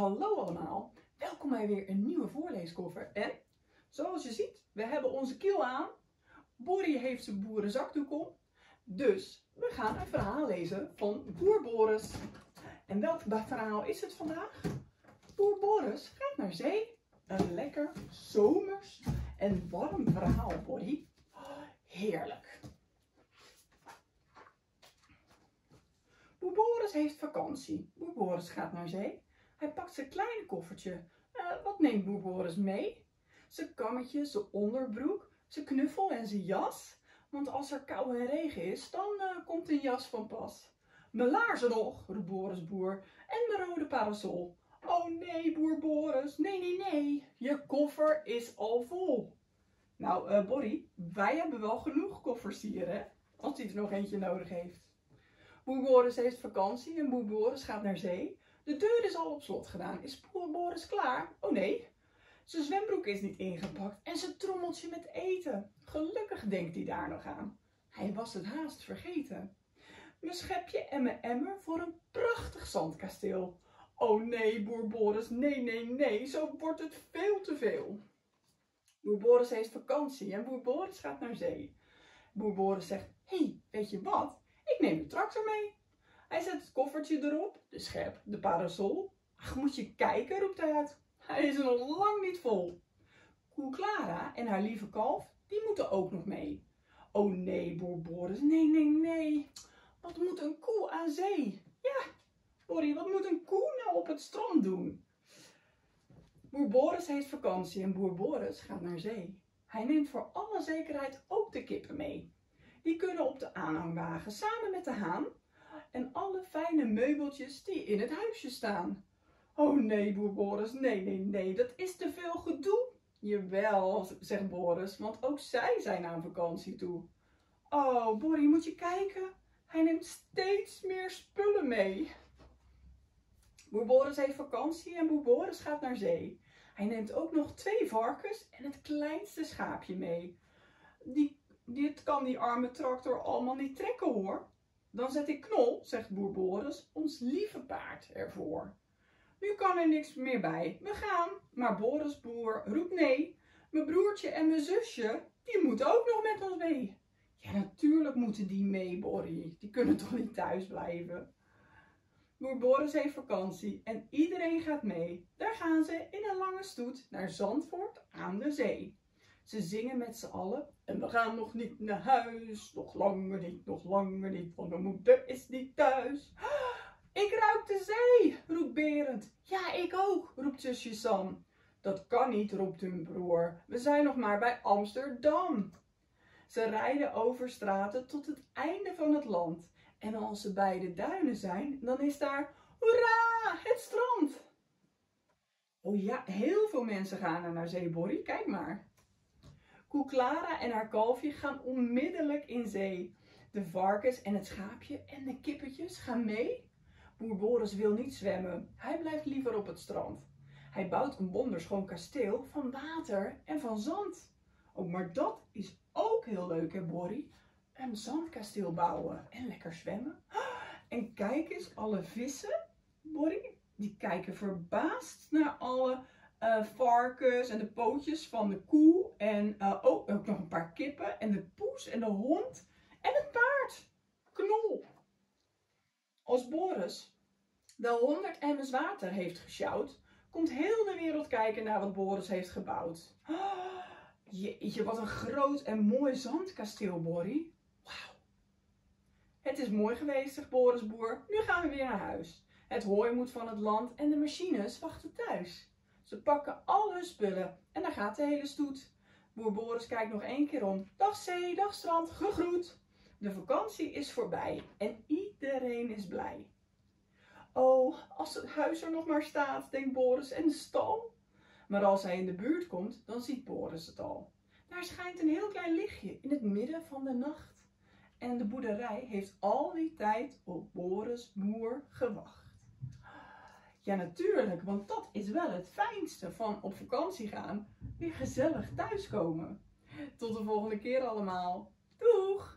Hallo allemaal, welkom bij weer een nieuwe voorleeskoffer. En zoals je ziet, we hebben onze kiel aan. Borrie heeft zijn boerenzakdoek om. Dus we gaan een verhaal lezen van Boer Boris. En welk verhaal is het vandaag? Boer Boris gaat naar zee. Een lekker zomers en warm verhaal, Borrie. Heerlijk. Boer Boris heeft vakantie. Boer Boris gaat naar zee. Hij pakt zijn kleine koffertje. Wat neemt Boer Boris mee? Zijn kammetje, zijn onderbroek, zijn knuffel en zijn jas. Want als er kou en regen is, dan komt een jas van pas. Mijn laarzen nog, roept Boris boer. En mijn rode parasol. Oh nee, Boer Boris, nee. Je koffer is al vol. Nou, Borrie, wij hebben wel genoeg koffers hier, hè? Als hij er nog eentje nodig heeft. Boer Boris heeft vakantie en Boer Boris gaat naar zee. De deur is al op slot gedaan. Is Boer Boris klaar? Oh nee, zijn zwembroek is niet ingepakt en zijn trommeltje met eten. Gelukkig denkt hij daar nog aan. Hij was het haast vergeten. Mijn schepje en mijn emmer voor een prachtig zandkasteel. Oh nee, Boer Boris, nee, zo wordt het veel te veel. Boer Boris heeft vakantie en Boer Boris gaat naar zee. Boer Boris zegt, hé, weet je wat? Ik neem de tractor mee. Hij zet het koffertje erop, de schep, de parasol. Ach, moet je kijken, roept hij uit. Hij is er nog lang niet vol. Koe Clara en haar lieve kalf, die moeten ook nog mee. Oh nee, Boer Boris, nee. Wat moet een koe aan zee? Ja, Borrie, wat moet een koe nou op het strand doen? Boer Boris heeft vakantie en Boer Boris gaat naar zee. Hij neemt voor alle zekerheid ook de kippen mee. Die kunnen op de aanhangwagen samen met de haan en alle fijne meubeltjes die in het huisje staan. Oh nee, Boer Boris, nee, dat is te veel gedoe. Jawel, zegt Boris, want ook zij zijn aan vakantie toe. Oh, Borrie, moet je kijken. Hij neemt steeds meer spullen mee. Boer Boris heeft vakantie en Boer Boris gaat naar zee. Hij neemt ook nog 2 varkens en het kleinste schaapje mee. Dit kan die arme tractor allemaal niet trekken hoor. Dan zet ik Knol, zegt Boer Boris, ons lieve paard ervoor. Nu kan er niks meer bij. We gaan. Maar Boris boer roept nee. Mijn broertje en mijn zusje, die moeten ook nog met ons mee. Ja, natuurlijk moeten die mee, Borrie. Die kunnen toch niet thuis blijven. Boer Boris heeft vakantie en iedereen gaat mee. Daar gaan ze in een lange stoet naar Zandvoort aan de zee. Ze zingen met z'n allen en we gaan nog niet naar huis. Nog langer niet, want mijn moeder is niet thuis. Ik ruik de zee, roept Berend. Ja, ik ook, roept zusje Sam. Dat kan niet, roept hun broer. We zijn nog maar bij Amsterdam. Ze rijden over straten tot het einde van het land. En als ze bij de duinen zijn, dan is daar, hoera, het strand. Oh ja, heel veel mensen gaan er naar zee, Borrie, kijk maar. Koe Clara en haar kalfje gaan onmiddellijk in zee. De varkens en het schaapje en de kippetjes gaan mee. Boer Boris wil niet zwemmen, hij blijft liever op het strand. Hij bouwt een wonderschoon kasteel van water en van zand. Oh, maar dat is ook heel leuk, hè, Borrie? Een zandkasteel bouwen en lekker zwemmen. En kijk eens, alle vissen, Borrie, die kijken verbaasd naar alle varkens en de pootjes van de koe. En ook nog een paar kippen en de poes en de hond en het paard. Knol. Als Boris de 100 emmers water heeft gesjouwd, komt heel de wereld kijken naar wat Boris heeft gebouwd. Jeetje, wat een groot en mooi zandkasteel, Borrie. Wauw. Het is mooi geweest, zegt Boris boer. Nu gaan we weer naar huis. Het hooi moet van het land en de machines wachten thuis. Ze pakken al hun spullen en daar gaat de hele stoet. Boer Boris kijkt nog 1 keer om. Dag zee, dag strand, gegroet. De vakantie is voorbij en iedereen is blij. Oh, als het huis er nog maar staat, denkt Boris, en de stal. Maar als hij in de buurt komt, dan ziet Boris het al. Daar schijnt een heel klein lichtje in het midden van de nacht. En de boerderij heeft al die tijd op Boris boer gewacht. Ja, natuurlijk, want dat is wel het fijnste van op vakantie gaan. Weer gezellig thuiskomen. Tot de volgende keer allemaal. Doeg!